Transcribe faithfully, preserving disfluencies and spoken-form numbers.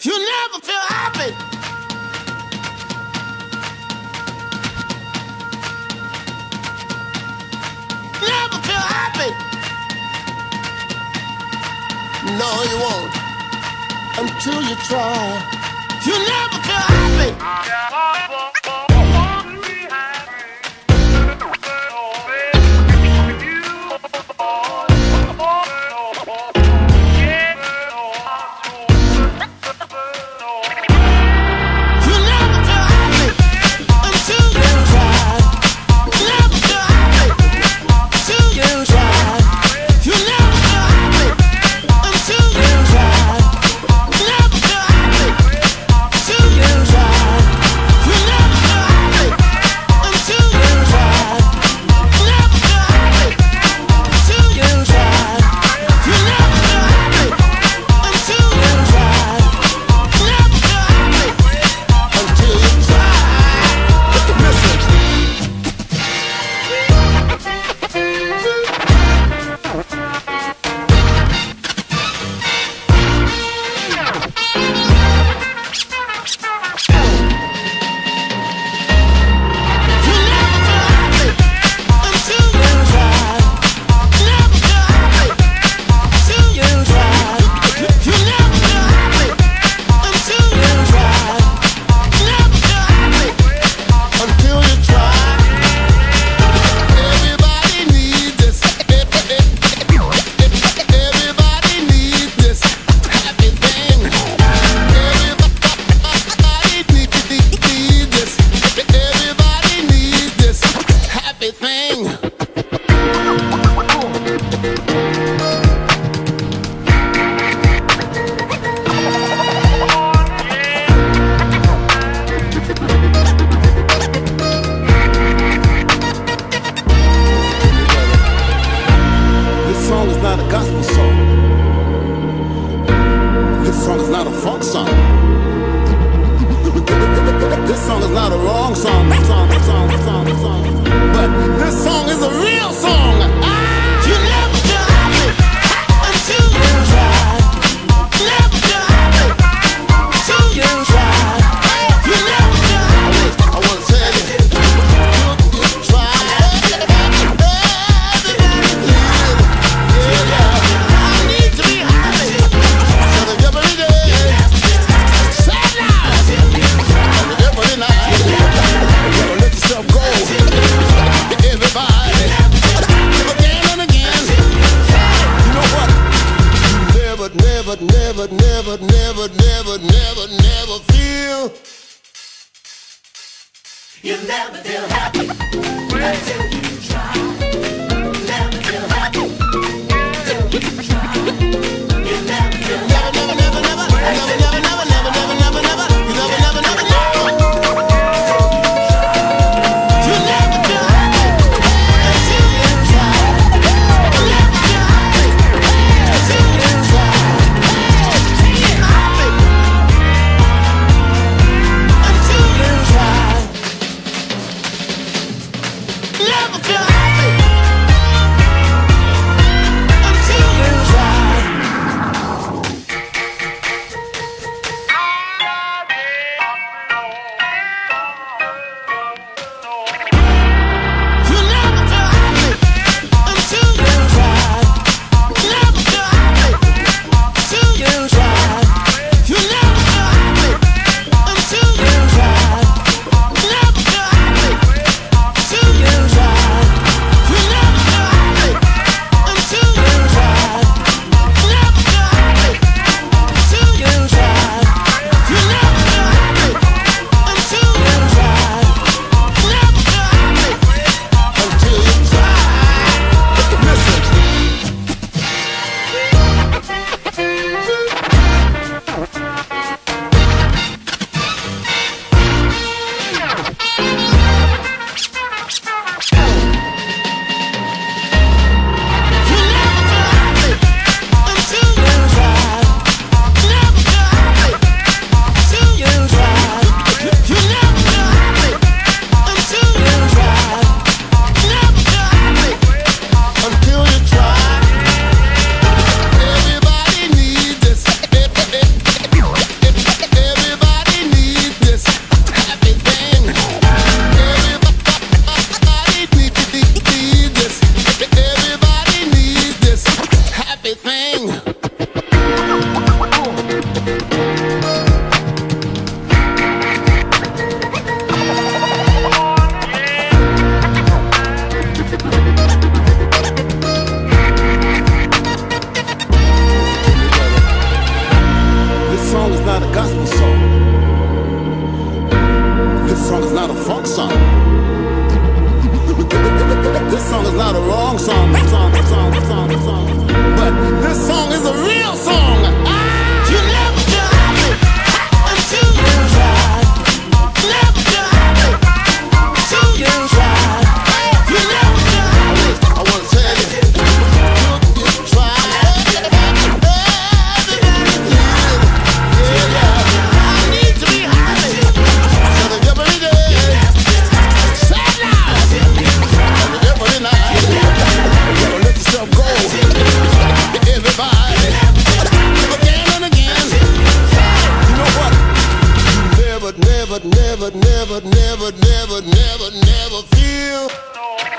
You never feel happy. Never feel happy. No, you won't until you try. You never feel happy. Never, never, never, never, never, never feel. You'll never feel happy until you try. Never feel happy until you try. You'll never feel happy. Never, never, never, never, never, never, never, never, never, never, never. You never, never, never, never. You never feel happy until you try. You never feel happy until you try. Never never, never, never, never, never feel.